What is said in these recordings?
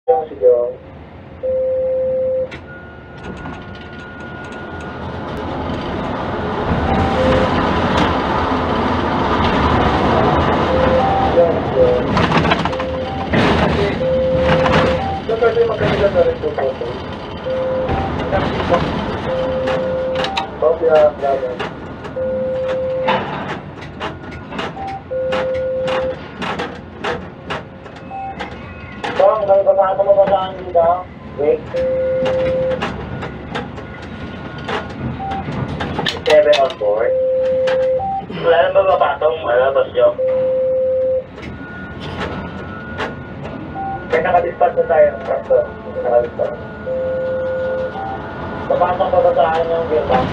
Si Jong. Kasi maganda na rin po po. Kopya, grabe. Bang, nagpapasa mo ba saan dito? Wait. 7 on board. Wala nang babapatong, boss Jong. Kaya nakadispatch na tayo ng truck doon. Nakadispatch. Papasok pa ba sa akin yung gearbox?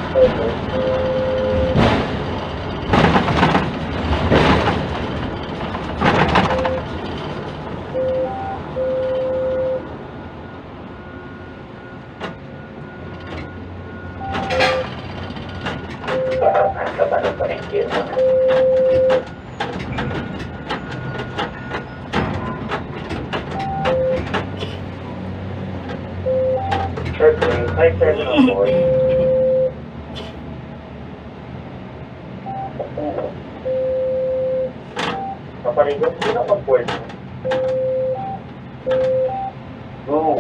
Ang kabalong pa rin gearbox. Circling, 5-7 on board. Papaligon, sino pag-board mo? Go!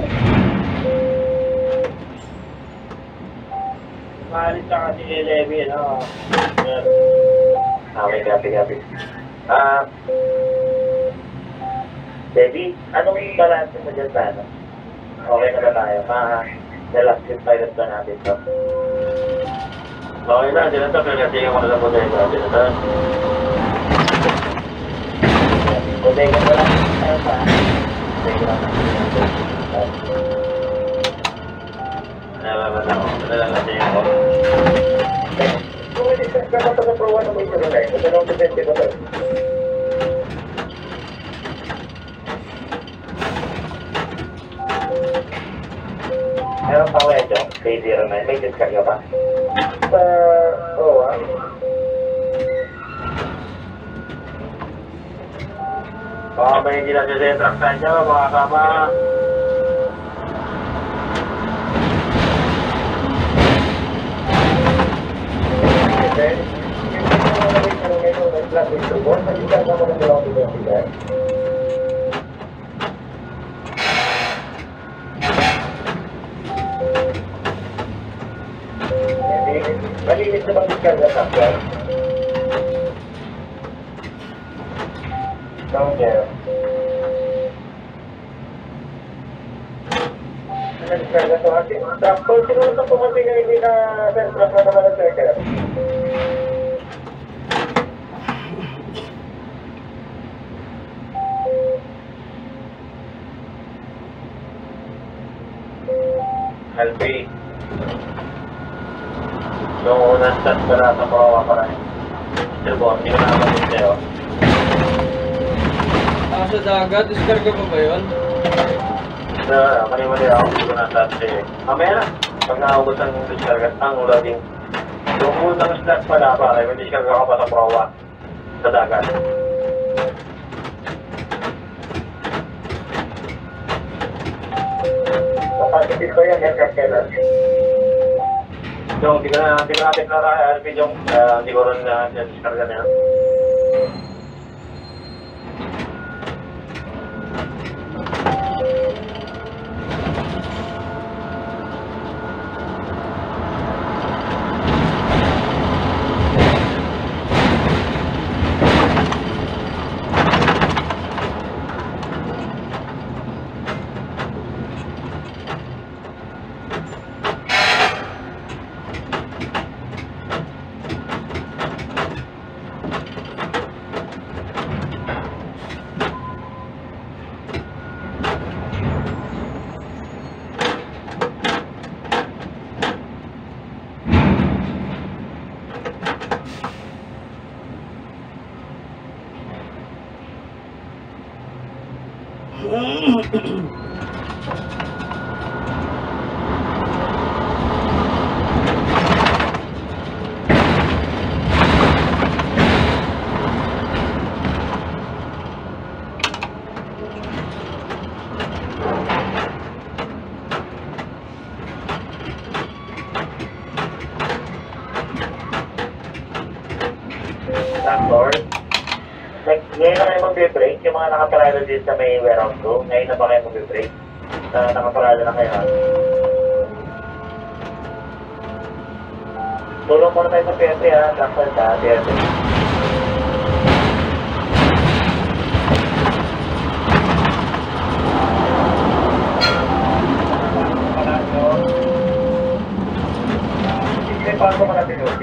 Maalit ka kasi ni no? Okay, copy. Baby, anong balance mo dyan sa ano? Okay na ba tayo? Last trip pilot ba natin to? Okay na, dito pero kasi yung mga po tayo natin ito. Bodega ko lang tayo pa. Bodega lang tayo. Nalaman ako. Nalaman ako. Kung may-discuss ka pa sa Pro 1 ng ito rin, kung anong depende ko to? Meron pa ako ito, K09, may discard ka ba? Sa Pro 1? Baka may hindi natin sa intraktan niya, mga kama. Malinis na bang diskarga sa akin? No, sir. Ano diskarga sa akin? Tapos, siguro ito po kasi nga hindi na self-truck na naman ang circle. Alpi. Noong unang start ko na sa Proa pa rin. Mr. Boss, hindi ko nakapagod sa'yo. Sa dagat, diskarga pa ba yun? Mali-mali ako, hindi ko na-start sa'yo. Mamaya na, pag naubos ang diskarga, ang loading. Yung unang start pala para, may diskarga ka pa sa Proa. Sa dagat. Kapatid ko yan, aircraft kailan. Jong, hindi ko natin na RP, Jong. Hindi ko rin na-discarga na yan. Ngayon na kayo mag-break, yung mga nakaparada din sa may warehouse ko, ngayon na ba kayo mag-break? Nakaparada na kayo. Tulong muna tayo sa PSA ha, transfer sa PSA. Sige, paano ka natin yung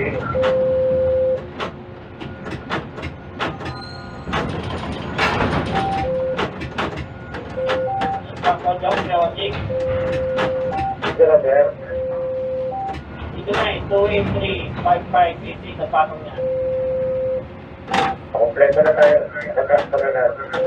sir. Ito na eh, 2835580 sa patong niya. Kompleto na tayo. Nagkastara na.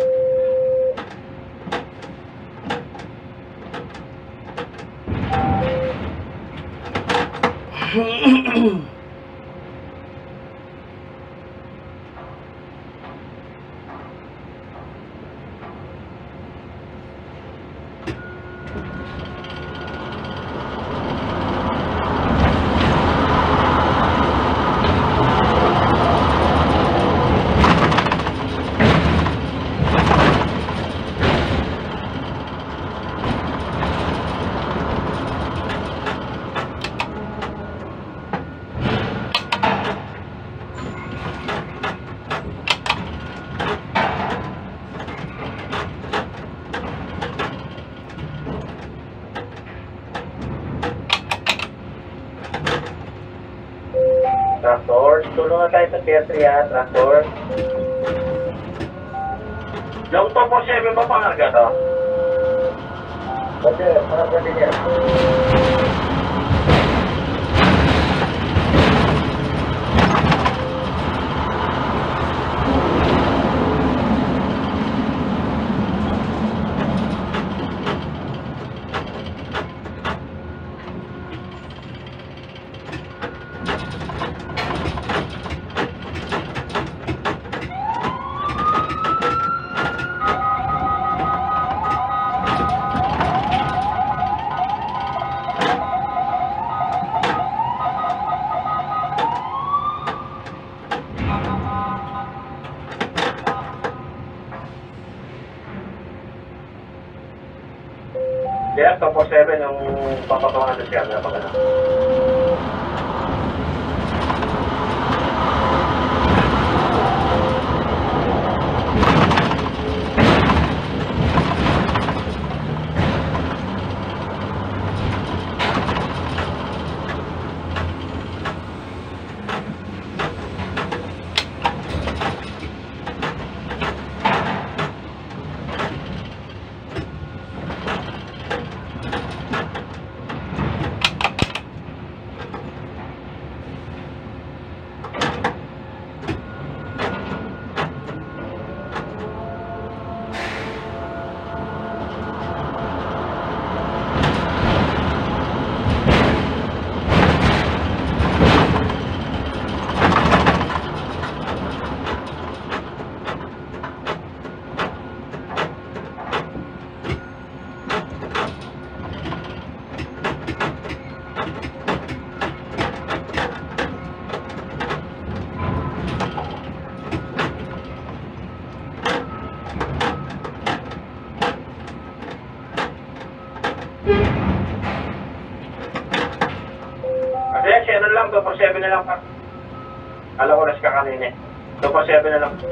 Tractor, tulong na tayo sa Pier 3 ha, Tractor. Yung Topo 7 ba pangarga to? Kasi, pangarga din yan. Yeah, Topo 7 yung papatungan na siya. Dapat na. Kasi siya na lang, 247 na lang pa. Alam ko na siya kanina eh. 247 na lang.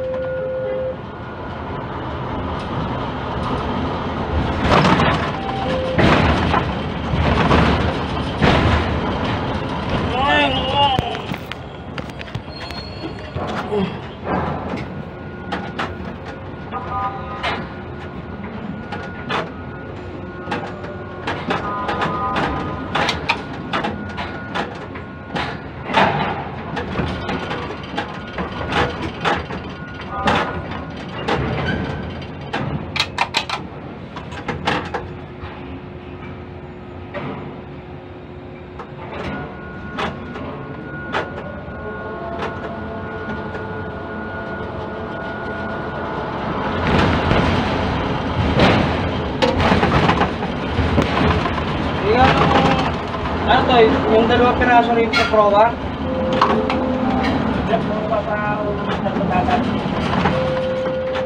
Ano to, yung dalawang piraso rin sa proa? Diyan mo pa sa unang sa pagkatan.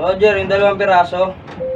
Roger, yung dalawang piraso.